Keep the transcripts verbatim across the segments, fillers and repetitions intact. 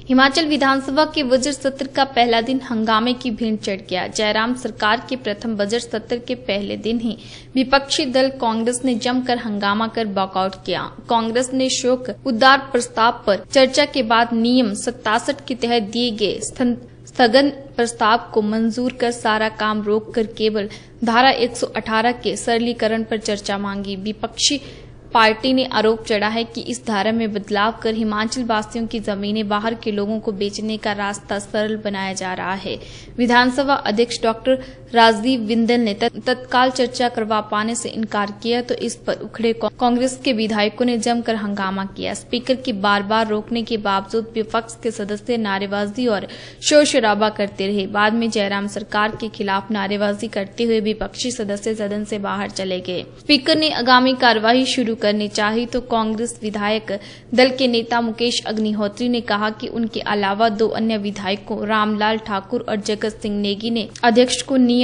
हिमाचल विधानसभा के बजट सत्र का पहला दिन हंगामे की भीड़ चढ़ गया। जयराम सरकार के प्रथम बजट सत्र के पहले दिन ही विपक्षी दल कांग्रेस ने जमकर हंगामा कर वॉकआउट किया। कांग्रेस ने शोक उद्गार प्रस्ताव पर चर्चा के बाद नियम सत्तासठ के तहत दिए गए स्थगन प्रस्ताव को मंजूर कर सारा काम रोककर केवल धारा एक सौ अठारह के सरलीकरण पर चर्चा मांगी। विपक्षी पार्टी ने आरोप चढ़ा है कि इस धारा में बदलाव कर हिमाचल वासियों की जमीनें बाहर के लोगों को बेचने का रास्ता सरल बनाया जा रहा है। विधानसभा अध्यक्ष डॉक्टर राजीव बिंदल ने तत्काल चर्चा करवा पाने से इनकार किया तो इस पर उखड़े कांग्रेस के विधायकों ने जमकर हंगामा किया। स्पीकर की बार बार रोकने के बावजूद विपक्ष के सदस्य नारेबाजी और शोर शराबा करते रहे। बाद में जयराम सरकार के खिलाफ नारेबाजी करते हुए विपक्षी सदस्य सदन से बाहर चले गए। स्पीकर ने आगामी कार्यवाही शुरू करनी चाहिए तो कांग्रेस विधायक दल के नेता मुकेश अग्निहोत्री ने कहा कि उनके अलावा दो अन्य विधायकों रामलाल ठाकुर और जगत सिंह नेगी ने अध्यक्ष को नियम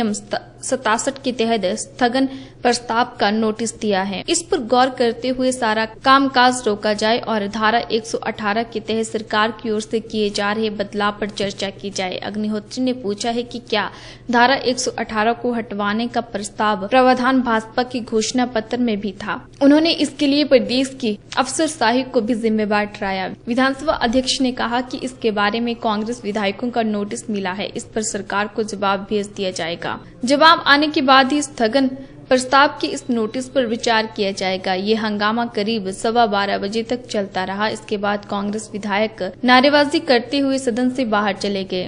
सतासठ के तहत स्थगन प्रस्ताव का नोटिस दिया है। इस पर गौर करते हुए सारा कामकाज रोका जाए और धारा एक सौ अठारह के तहत सरकार की ओर से किए जा रहे बदलाव पर चर्चा की जाए। अग्निहोत्री ने पूछा है कि क्या धारा एक सौ अठारह को हटवाने का प्रस्ताव प्रावधान भाजपा के घोषणा पत्र में भी था। उन्होंने इसके लिए प्रदेश की अफसरशाही को भी जिम्मेवार ठहराया। विधानसभा अध्यक्ष ने कहा कि इसके बारे में कांग्रेस विधायकों का नोटिस मिला है, इस पर सरकार को जवाब भेज दिया जाएगा। जवाब आने के बाद ही स्थगन प्रस्ताव के इस नोटिस पर विचार किया जाएगा। ये हंगामा करीब सवा बारह बजे तक चलता रहा। इसके बाद कांग्रेस विधायक नारेबाजी करते हुए सदन से बाहर चले गए।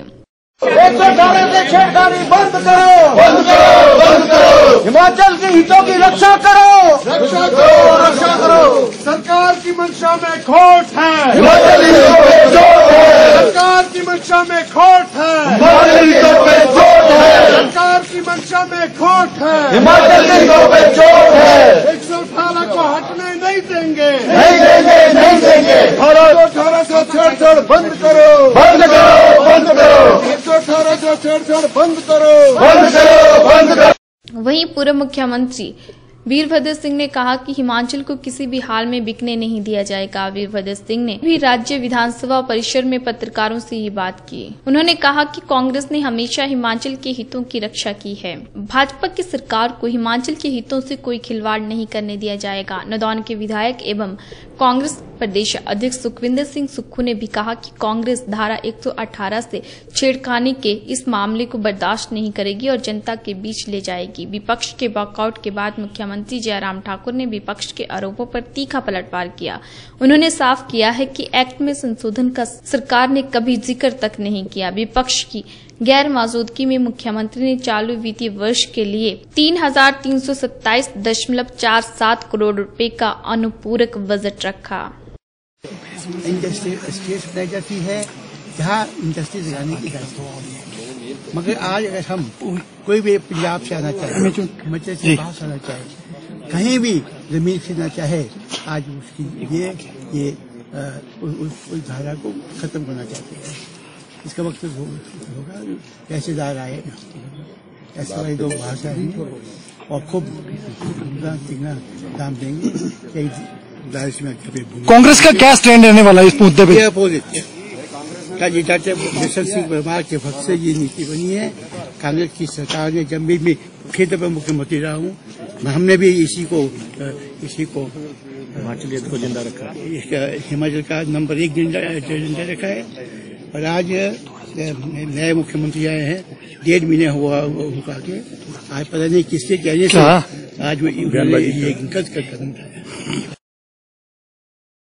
एक सौ अठारह से छेड़खानी बंद करो, बंद करो, बंद करो। हिमाचल के हितों की रक्षा करो, रक्षा करो, रक्षा करो। सरकार की मंशा में खोट है, हिमाचल हितों पे चोट है। सरकार की मंशा में खोट है, हिमाचल हितों पे चोट है। सरकार की मंशा में खोट है, हिमाचल हितों पे चोट है। एक सौ अठारह को हटने नहीं देंगे, नहीं देंगे, नहीं देंगे। अठारह सौ छेड़छाड़ बंद करो, बंद करो, बंद करो। अठारह सौ छेड़छाड़ बंद करो, बंद करो, बंद करो। वहीं पूर्व मुख्यमंत्री वीरभद्र सिंह ने कहा कि हिमाचल को किसी भी हाल में बिकने नहीं दिया जाएगा। वीरभद्र सिंह ने भी राज्य विधानसभा परिसर में पत्रकारों से ये बात की। उन्होंने कहा कि कांग्रेस ने हमेशा हिमाचल के हितों की रक्षा की है। भाजपा की सरकार को हिमाचल के हितों से कोई खिलवाड़ नहीं करने दिया जाएगा। नदौन के विधायक एवं कांग्रेस प्रदेश अध्यक्ष सुखविंदर सिंह सुक्खू ने भी कहा कि कांग्रेस धारा एक सौ अठारह से छेड़खानी के इस मामले को बर्दाश्त नहीं करेगी और जनता के बीच ले जाएगी। विपक्ष के वॉकआउट के बाद मुख्यमंत्री जयराम ठाकुर ने विपक्ष के आरोपों पर तीखा पलटवार किया। उन्होंने साफ किया है कि एक्ट में संशोधन का सरकार ने कभी जिक्र तक नहीं किया। विपक्ष की गैर मौजूदगी में मुख्यमंत्री ने चालू वित्तीय वर्ष के लिए तीन हजार तीन सौ सत्ताईस दशमलव चार सात करोड़ रुपए का अनुपूरक बजट रखा। इंडस्ट्री स्टेट बनाई जाती है जहाँ इंडस्ट्री लगाने की जाती है, मगर आज अगर हम कोई भी पंजाब से आना चाहे, हिमाचल से बाहर आना चाहे, कहीं भी जमीन खरीदना चाहे, आज उसकी ये ये आ, उस, उस धारा को खत्म करना चाहते हैं। इसका मकसद होगा पैसेदार आए, ऐसे वाली दो भाषा है और खूब तिगना दाम देंगे। कांग्रेस का क्या स्टैंड रहने वाला है इस मुद्दे पे? अपोजिट का ये डॉक्टर बिशन सिंह परमार के वक्त से ये नीति बनी है। कांग्रेस की सरकार ने, जब भी मैं क्षेत्र पर मुख्यमंत्री रहा हूँ, हमने भी इसी को इसी को हिमाचल को जिंदा रखा, हिमाचल का नंबर एक जिंदा रखा है। और आज नए मुख्यमंत्री आए हैं, डेढ़ महीने हुआ उनका के, आज पता नहीं किसके कहने से आज वो ये गलत कदम उठाया।